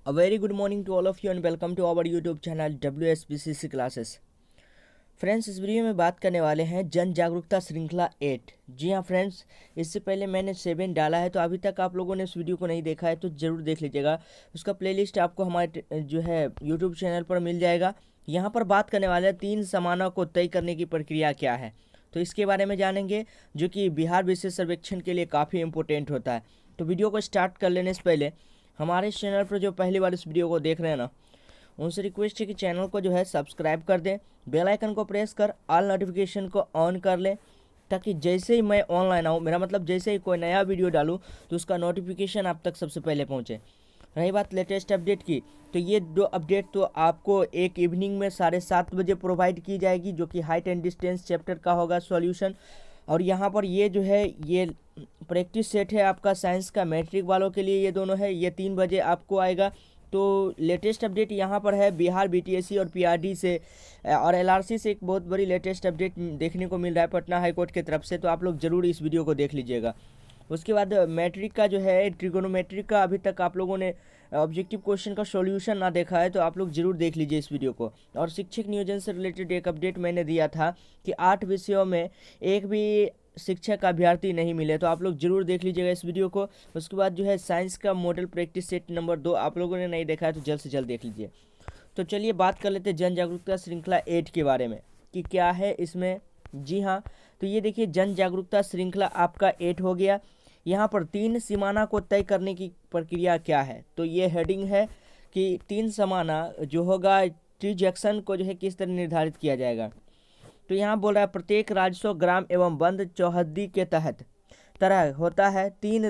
A very good morning to all of you and welcome to our YouTube channel WSBCC classes. Friends, इस video में बात करने वाले हैं जन जागरूकता श्रृंखला 8। जी हाँ फ्रेंड्स, इससे पहले मैंने 7 डाला है, तो अभी तक आप लोगों ने उस वीडियो को नहीं देखा है तो ज़रूर देख लीजिएगा। उसका प्लेलिस्ट आपको हमारे जो है यूट्यूब चैनल पर मिल जाएगा। यहाँ पर बात करने वाले हैं 3 समानों को तय करने की प्रक्रिया क्या है, तो इसके बारे में जानेंगे, जो कि बिहार विशेष सर्वेक्षण के लिए काफ़ी इंपॉर्टेंट होता है। तो वीडियो को स्टार्ट कर लेने से पहले हमारे चैनल पर जो पहली बार इस वीडियो को देख रहे हैं ना, उनसे रिक्वेस्ट है कि चैनल को जो है सब्सक्राइब कर दें, बेल आइकन को प्रेस कर ऑल नोटिफिकेशन को ऑन कर लें, ताकि जैसे ही मैं ऑनलाइन आऊँ, मेरा मतलब जैसे ही कोई नया वीडियो डालूँ तो उसका नोटिफिकेशन आप तक सबसे पहले पहुँचे। रही बात लेटेस्ट अपडेट की, तो ये 2 अपडेट तो आपको एक इवनिंग में 7:30 बजे प्रोवाइड की जाएगी, जो कि हाइट एंड डिस्टेंस चैप्टर का होगा सॉल्यूशन। और यहाँ पर ये जो है ये प्रैक्टिस सेट है आपका साइंस का, मैट्रिक वालों के लिए ये दोनों है। ये 3 बजे आपको आएगा। तो लेटेस्ट अपडेट यहाँ पर है बिहार बीटीएससी और पीआरडी से और एलआरसी से एक बहुत बड़ी लेटेस्ट अपडेट देखने को मिल रहा है पटना हाईकोर्ट की तरफ से, तो आप लोग ज़रूर इस वीडियो को देख लीजिएगा। उसके बाद मैट्रिक का जो है ट्रिगोनोमेट्रिक का अभी तक आप लोगों ने ऑब्जेक्टिव क्वेश्चन का सॉल्यूशन ना देखा है, तो आप लोग जरूर देख लीजिए इस वीडियो को। और शिक्षक नियोजन से रिलेटेड एक अपडेट मैंने दिया था कि 8 विषयों में एक भी शिक्षक अभ्यर्थी नहीं मिले, तो आप लोग जरूर देख लीजिएगा इस वीडियो को। उसके बाद जो है साइंस का मॉडल प्रैक्टिस सेट नंबर 2 आप लोगों ने नहीं देखा है तो जल्द से जल्द देख लीजिए। तो चलिए बात कर लेते हैं जन जागरूकता श्रृंखला 8 के बारे में कि क्या है इसमें। जी हाँ, तो ये देखिए जन जागरूकता श्रृंखला आपका 8 हो गया। यहाँ पर 3 सीमाना को तय करने की प्रक्रिया क्या है, तो ये हेडिंग है कि 3 समाना जो होगा ट्रांजैक्शन को जो है किस तरह निर्धारित किया जाएगा। तो यहाँ बोल रहा है प्रत्येक राजस्व ग्राम एवं बंद चौहद्दी के तहत तरह होता है 3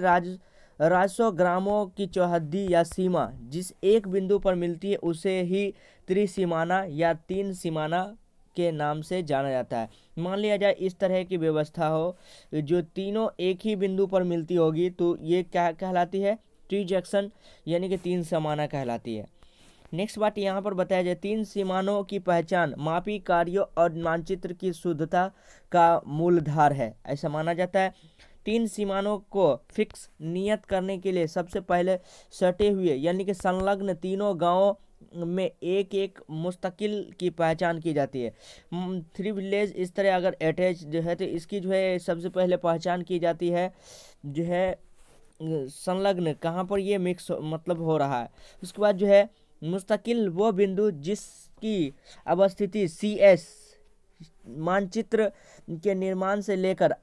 राजस्व ग्रामों की चौहद्दी या सीमा जिस एक बिंदु पर मिलती है उसे ही त्रिसीमाना या 3 सीमाना के नाम से जाना जाता है। मान लिया जाए इस तरह की व्यवस्था हो जो तीनों एक ही बिंदु पर मिलती होगी, तो ये क्या कहलाती है, ट्रांजैक्शन, यानी कि 3 समाना कहलाती है। नेक्स्ट बात यहाँ पर बताया जाए 3 सीमानों की पहचान मापी कार्यों और मानचित्र की शुद्धता का मूलधार है, ऐसा माना जाता है। 3 सीमानों को फिक्स नियत करने के लिए सबसे पहले सटे हुए यानी कि संलग्न तीनों गांवों में एक एक मुस्तकिल की पहचान की जाती है। 3 विलेज इस तरह अगर अटैच जो है तो इसकी जो है सबसे पहले पहचान की जाती है, जो है संलग्न कहाँ पर ये मिक्स मतलब हो रहा है। उसके बाद जो है मुस्तकिल वो बिंदु जिसकी अवस्थिति CS मानचित्र के निर्माण से लेकर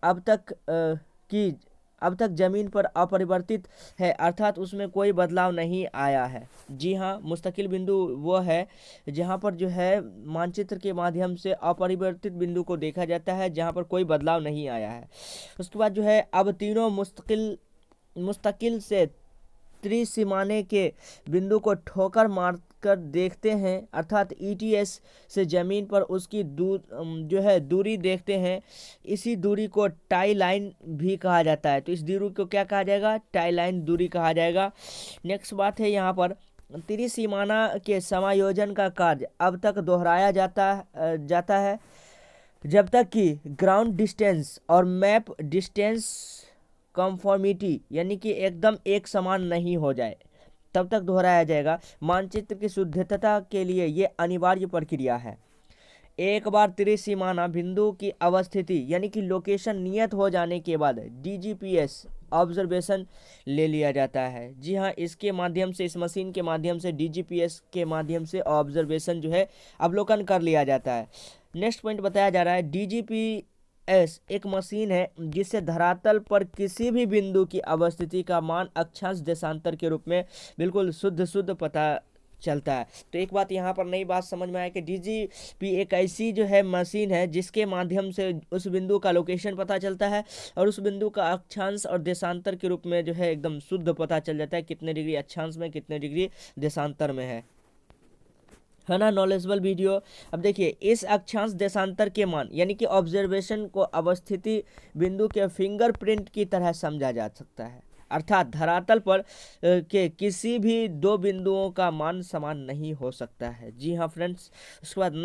अब तक जमीन पर अपरिवर्तित है, अर्थात उसमें कोई बदलाव नहीं आया है। जी हाँ, मुस्तकिल बिंदु वो है जहाँ पर जो है मानचित्र के माध्यम से अपरिवर्तित बिंदु को देखा जाता है, जहाँ पर कोई बदलाव नहीं आया है। उसके बाद जो है अब तीनों मुस्तकिल से त्रिसीमाने के बिंदु को ठोकर मारकर देखते हैं, अर्थात ETS से जमीन पर उसकी जो है दूरी देखते हैं। इसी दूरी को टाई लाइन भी कहा जाता है। तो इस दूरी को क्या कहा जाएगा, टाई लाइन दूरी कहा जाएगा। नेक्स्ट बात है यहाँ पर त्रिसीमाना के समायोजन का कार्य अब तक दोहराया जाता है जब तक कि ग्राउंड डिस्टेंस और मैप डिस्टेंस कॉन्फॉर्मिटी यानी कि एकदम एक समान नहीं हो जाए, तब तक दोहराया जाएगा। मानचित्र की शुद्धता के लिए ये अनिवार्य प्रक्रिया है। एक बार त्रिसीमाना बिंदु की अवस्थिति यानी कि लोकेशन नियत हो जाने के बाद DGPS ऑब्जर्वेशन ले लिया जाता है। जी हाँ, इसके माध्यम से, इस मशीन के माध्यम से, DGPS के माध्यम से ऑब्जर्वेशन जो है अवलोकन कर लिया जाता है। नेक्स्ट पॉइंट बताया जा रहा है DGPS एक मशीन है जिससे धरातल पर किसी भी बिंदु की अवस्थिति का मान अक्षांश देशांतर के रूप में बिल्कुल शुद्ध पता चलता है। तो एक बात यहाँ पर नई बात समझ में आया कि DGP एक ऐसी जो है मशीन है जिसके माध्यम से उस बिंदु का लोकेशन पता चलता है और उस बिंदु का अक्षांश और देशांतर के रूप में जो है एकदम शुद्ध पता चल जाता है, कितने डिग्री अक्षांश में कितने डिग्री देशांतर में है ना। Knowledgeable video. अब देखिए इस अक्षांश देशांतर के मान यानी कि ऑब्जर्वेशन को अवस्थिति बिंदु के फिंगरप्रिंट की तरह समझा जा सकता है, अर्थात धरातल पर के किसी भी 2 बिंदुओं का मान समान नहीं हो सकता है। जी हाँ फ्रेंड्स, उसके बाद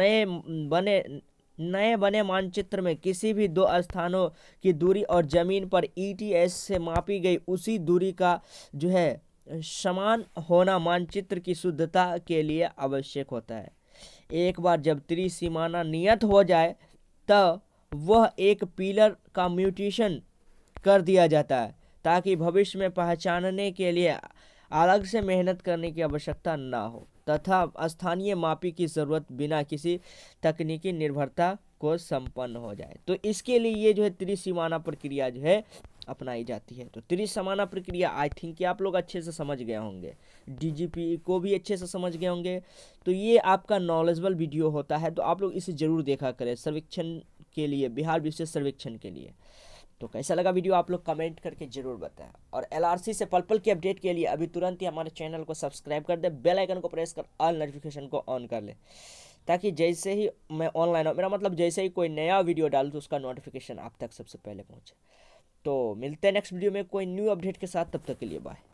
नए बने मानचित्र में किसी भी 2 स्थानों की दूरी और जमीन पर ETS से मापी गई उसी दूरी का जो है समान होना मानचित्र की शुद्धता के लिए आवश्यक होता है। एक बार जब त्रिसीमाना नियत हो जाए तब वह एक पिलर का म्यूटेशन कर दिया जाता है ताकि भविष्य में पहचानने के लिए अलग से मेहनत करने की आवश्यकता ना हो तथा स्थानीय मापी की ज़रूरत बिना किसी तकनीकी निर्भरता को संपन्न हो जाए। तो इसके लिए ये जो है त्रिसीमाना प्रक्रिया जो है अपनाई जाती है। तो त्रिसमाना प्रक्रिया आई थिंक कि आप लोग अच्छे से समझ गए होंगे, डीजीपी को भी अच्छे से समझ गए होंगे। तो ये आपका नॉलेजेबल वीडियो होता है, तो आप लोग इसे ज़रूर देखा करें सर्वेक्षण के लिए, बिहार विशेष सर्वेक्षण के लिए। तो कैसा लगा वीडियो आप लोग कमेंट करके जरूर बताएं। और एलआरसी से पल पल की अपडेट के लिए अभी तुरंत ही हमारे चैनल को सब्सक्राइब कर दे, बेल आइकन को प्रेस कर ऑल नोटिफिकेशन को ऑन कर ले, ताकि जैसे ही मैं ऑनलाइन मेरा मतलब जैसे ही कोई नया वीडियो डालूँ तो उसका नोटिफिकेशन आप तक सबसे पहले पहुँचे। तो मिलते हैं नेक्स्ट वीडियो में कोई न्यू अपडेट के साथ, तब तक के लिए बाय।